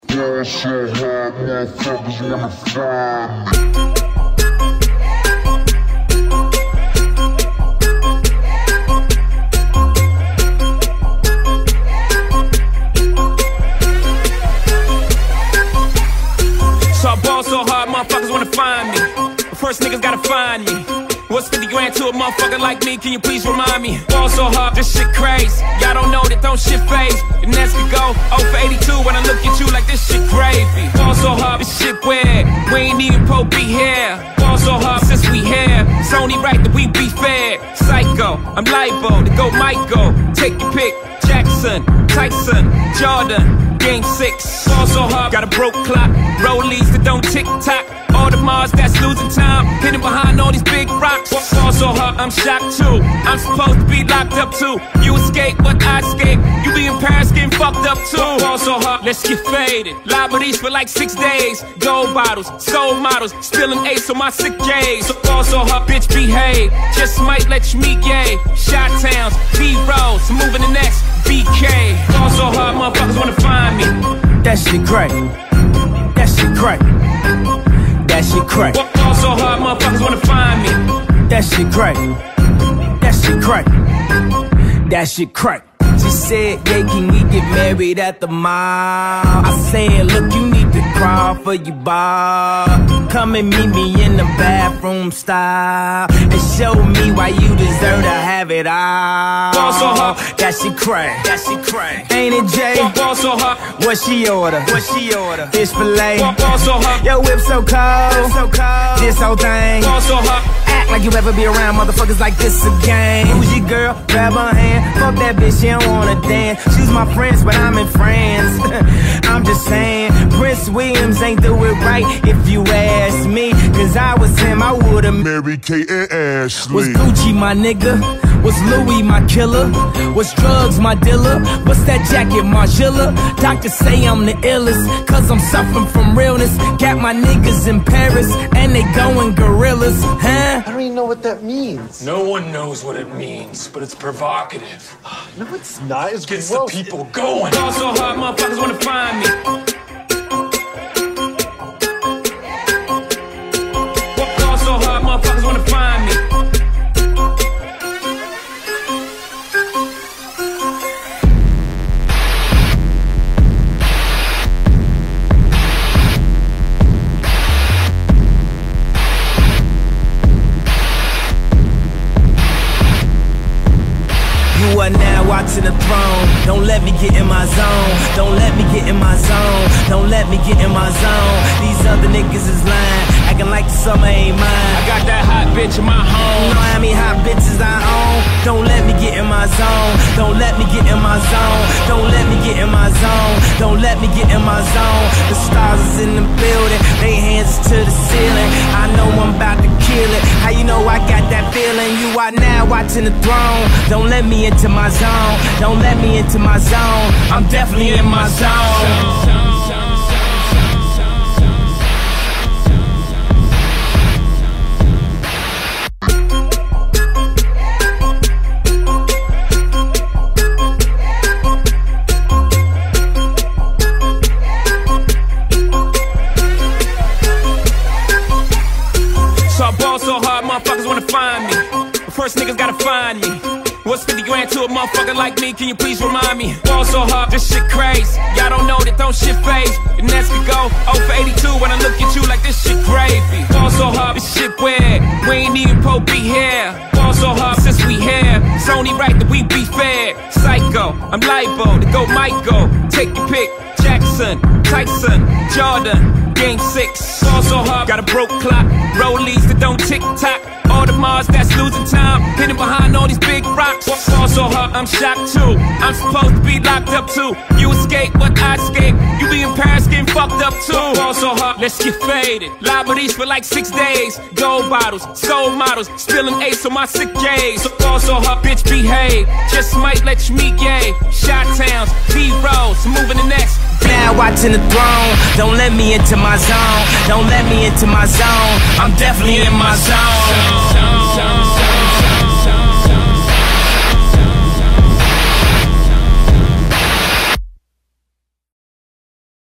Ball so hard, motherfuckers wanna find me. So I ball so hard, motherfuckers wanna find me. But first niggas gotta find me. What's 50 grand to a motherfucker like me? Can you please remind me? Ball so hard, this shit crazy. Y'all don't know that don't shit phase. The Nets could go 0 for 82 when I look at you like this shit gravy. Ball so hard, this shit weird. We ain't even po be here. Ball so hard since we here. It's only right that we be fair. Psycho, I'm liable to go Michael. Take your pick. Jackson, Tyson, Jordan, Game 6. Ball so hard, got a broke clock. Rollies that don't tick-tock. All the Mars that's losing time, hidden behind all these big rocks. Ball so hard, I'm shocked too. I'm supposed to be locked up too. You escape, but I escape. You be in Paris getting fucked up too. Ball so hard, let's get faded. Liberties for like 6 days. Gold bottles, soul models, spilling ace on my sick days. So ball so hard, bitch behave. Just might let you meet gay. Shot towns, B-rolls, moving the next BK. Ball so hard, motherfuckers wanna find me. That shit crack. That shit crack. That shit crack. Ball so hard, motherfuckers wanna find me. That shit crack. That shit crack. That shit crack. She said, yeah, can we get married at the mall? I said, look, you need to crawl for your bar. Come and meet me in the bathroom style and show me why you deserve to have it all. Ball so hard. That shit crack. That shit crack. Ain't it, Jay? Ball so hard. What she order? What she order? Fish fillet. Ball so hard. Your whip so cold. So cold. This whole thing. Ball so hard. Act like you ever be around motherfuckers like this again. Who's your girl? Grab her hand. Fuck that bitch, she don't wanna dance. She's my friends, but I'm in France. I'm just saying, Prince Williams ain't do it right if you ask me. Cause I was him, I would've Mary Kate and Ashley. Was Gucci my nigga? Was Louis my killer? Was drugs my dealer? What's that jacket, Margiela? Doctors say I'm the illest, cause I'm suffering from realness. Got my niggas in Paris, and they going gorillas, huh? I don't even know what that means. No one knows what it means, but it's provocative. No, it's not. It's Gets gross. the people going. Ball so hard, motherfuckers wanna find me. Ball so hard, motherfuckers wanna find me. You are now watching the throne. Don't let me get in my zone. Don't let me get in my zone. Don't let me get in my zone. These other niggas is lying, acting like the summer ain't mine. I got that hot bitch in my You home. know how many hot bitches I own. Don't let me get in my zone. Don't let me get in my zone. Don't let me get in my zone. Don't let me get in my zone. The stars is in the building, they hands to the ceiling. I know I'm about to kill it. How you know I got that feeling? You are now watching the throne. Don't let me into my zone. Don't let me into my zone. I'm definitely in my zone. So I ball so hard, motherfuckers wanna find me. But first niggas gotta find me. What's 50 grand to a motherfucker like me? Can you please remind me? Ball so hard, this shit crazy. Y'all don't know that don't shit phase. The Nets could go 0 for 82 when I look at you like this shit gravy. Ball so hard, this shit weird. We ain't even po be here. Ball so hard since we here. It's only right that we be fair. Psycho, I'm liable to go Michael. Take your pick. Jackson, Tyson, Jordan, Game 6. Ball so hard, got a broke clock. Rollies that don't tick-tock. All the Mars that's losing time, hidden behind all these big rocks. Ball so hard, I'm shocked too. I'm supposed to be locked up too. You escape, but I escape. You be in Paris getting fucked up too. Ball so hard, let's get faded. Liberties for like 6 days. Gold bottles, soul models, spilling ace on my sick days. So ball so hard, bitch behave. Just might let you meet gay. Shot towns, B-rolls, moving the next. Now watching the throne. Don't let me into my zone. Don't let me into my zone. I'm definitely in my zone.